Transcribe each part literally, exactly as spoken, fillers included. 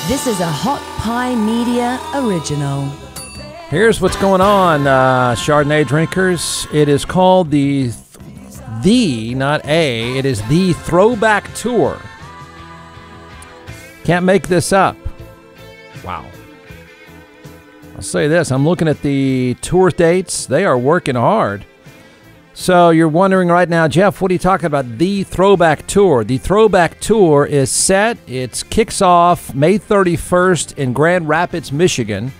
This is a Hot Pie Media original. Here's what's going on, uh, Chardonnay drinkers. It is called the, the, not a, it is the Throwback Tour. Can't make this up. Wow. I'll say this, I'm looking at the tour dates. They are working hard. So you're wondering right now, Jeff, what are you talking about? The Throwback Tour. The Throwback Tour is set. It kicks off May thirty-first in Grand Rapids, Michigan.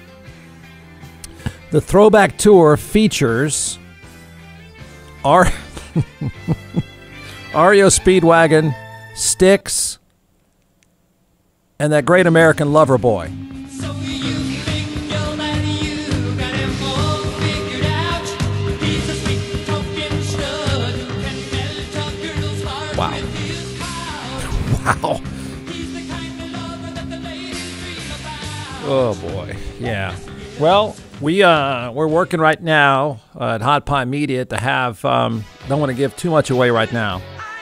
The Throwback Tour features R- R E O Speedwagon, Styx, and that great American Lover Boy. Wow. Wow. Oh, boy. Yeah. Well, we, uh, we're working right now uh, at Hot Pie Media to have, um, don't want to give too much away right now,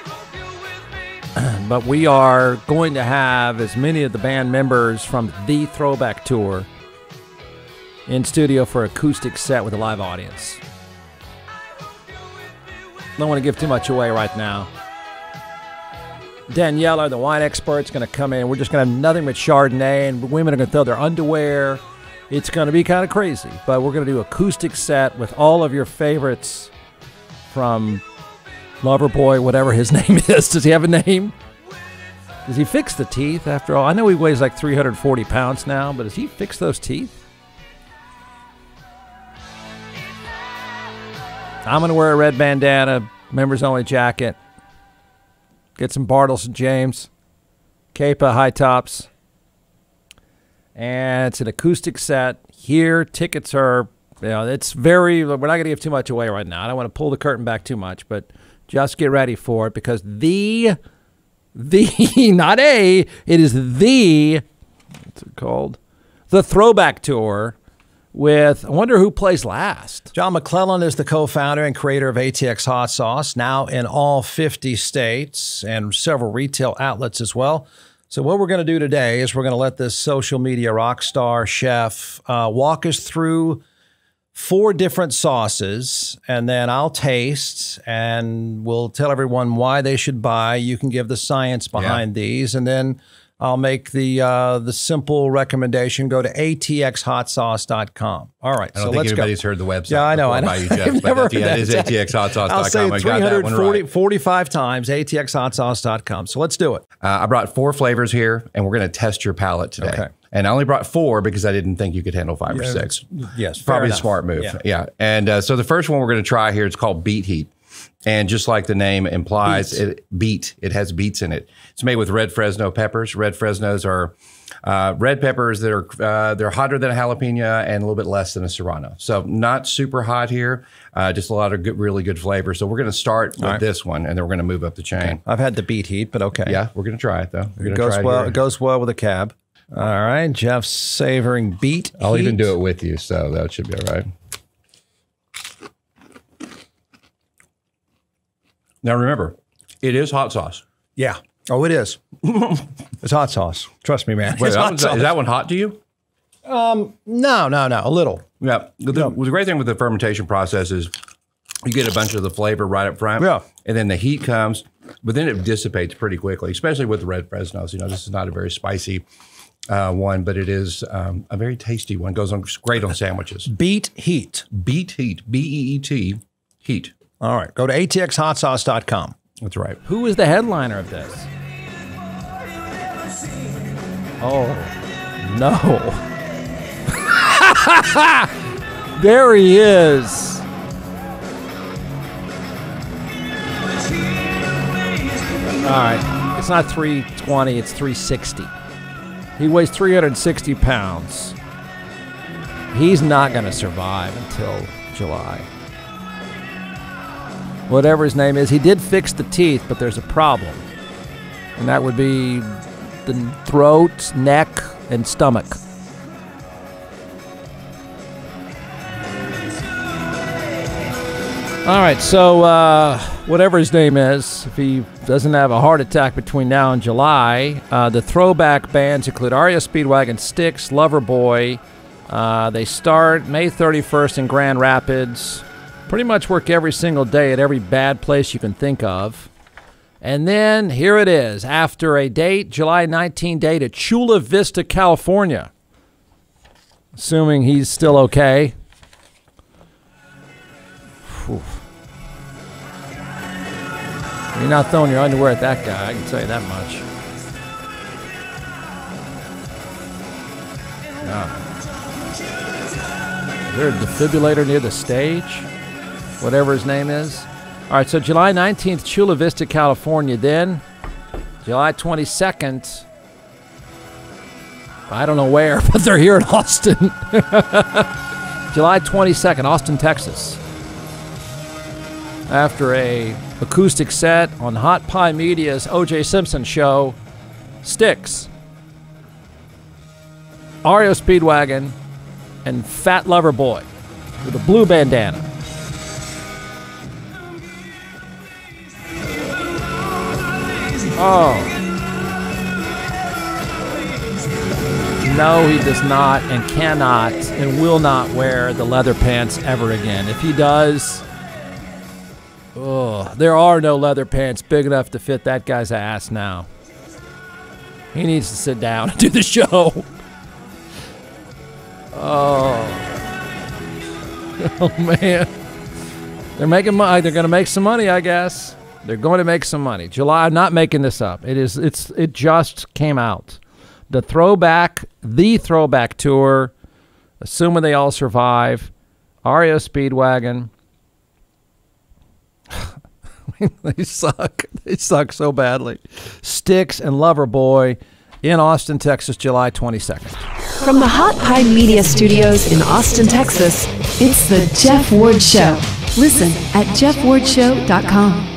but we are going to have as many of the band members from the Throwback Tour in studio for acoustic set with a live audience. Don't want to give too much away right now. Daniela, the wine expert, is going to come in. We're just going to have nothing but Chardonnay, and women are going to throw their underwear. It's going to be kind of crazy, but we're going to do acoustic set with all of your favorites from Loverboy, whatever his name is. Does he have a name? Does he fix the teeth after all? I know he weighs like three hundred forty pounds now, but does he fix those teeth? I'm going to wear a red bandana, members only jacket. Get some Bartles and James, Kepa high tops, and it's an acoustic set. Here, tickets are, you know, it's very, we're not going to give too much away right now. I don't want to pull the curtain back too much, but just get ready for it because the, the, not a, it is the, what's it called? The Throwback Tour. With, I wonder who plays last. John McClellan is the co-founder and creator of A T X Hot Sauce, now in all fifty states and several retail outlets as well. So what we're going to do today is we're going to let this social media rock star chef uh, walk us through four different sauces, and then I'll taste, and we'll tell everyone why they should buy. You can give the science behind yeah. these, and then I'll make the uh, the simple recommendation. Go to A T X hot sauce dot com. All right, I don't so think let's anybody's go. heard the website. Yeah, I know. I know. You, Jeff, I've but never yeah, heard it is that. A T X hot sauce dot com. I'll say it three hundred forty-five times, A T X hot sauce dot com. So let's do it. Uh, I brought four flavors here, and we're going to test your palate today. Okay. And I only brought four because I didn't think you could handle five yeah, or six. Yes, probably a smart move. Yeah. yeah. And uh, so the first one we're going to try here, it's called Beet Heat. And just like the name implies, beet. it beet. It has beets in it. It's made with red Fresno peppers. Red Fresnos are uh, red peppers that are uh, they're hotter than a jalapeno and a little bit less than a serrano. So not super hot here. Uh, just a lot of good, really good flavor. So we're going to start with right. this one, and then we're going to move up the chain. Okay. I've had the beet heat, but okay. Yeah, we're going to try it though. We're it goes try it well. here. It goes well with a cab. All right, Jeff's savoring beet. I'll heat. even do it with you, so that should be all right. Now remember, it is hot sauce. Yeah. Oh, it is. It's hot sauce. Trust me, man. Wait, it's that hot one's- sauce. Is that one hot to you? Um, no, no, no. A little. Yeah. The, No. the great thing with the fermentation process is you get a bunch of the flavor right up front. Yeah. And then the heat comes, but then it dissipates pretty quickly, especially with the red Fresnos. You know, this is not a very spicy uh, one, but it is um, a very tasty one. Goes on great on sandwiches. Beet heat. Beet heat. B E E T. Heat. All right. Go to A T X hot sauce dot com. That's right. Who is the headliner of this? Oh, no. There he is. All right. It's not three twenty, it's three sixty. He weighs three hundred sixty pounds. He's not going to survive until July. Whatever his name is, he did fix the teeth, but there's a problem. And that would be the throat, neck, and stomach. All right, so uh, whatever his name is, if he doesn't have a heart attack between now and July. Uh, the throwback bands include R E O Speedwagon, Styx, Loverboy. Uh, they start May thirty-first in Grand Rapids. Pretty much work every single day at every bad place you can think of. And then here it is, after a date, July nineteenth date at Chula Vista, California. Assuming he's still okay. Whew. You're not throwing your underwear at that guy, I can tell you that much. Yeah. Is there a defibrillator near the stage? Whatever his name is. All right, so July nineteenth, Chula Vista, California. Then July twenty-second, I don't know where, but they're here in Austin. July twenty-second, Austin, Texas. After a acoustic set on Hot Pie Media's O J Simpson show, Styx, R E O Speedwagon, and Fat Lover Boy with a blue bandana. Oh. No, he does not and cannot and will not wear the leather pants ever again. If he does... Oh, there are no leather pants big enough to fit that guy's ass now. He needs to sit down and do the show. Oh. Oh, man. They're making money. They're going to make some money, I guess. They're going to make some money. July, I'm not making this up. It is. It's. It just came out. The Throwback, the Throwback Tour, assuming they all survive, R E O Speedwagon. They suck. They suck so badly. Styx and Loverboy in Austin, Texas, July twenty-second. From the Hot Pie Media Studios in Austin, Texas, it's the Jeff Ward Show. Listen at jeff ward show dot com.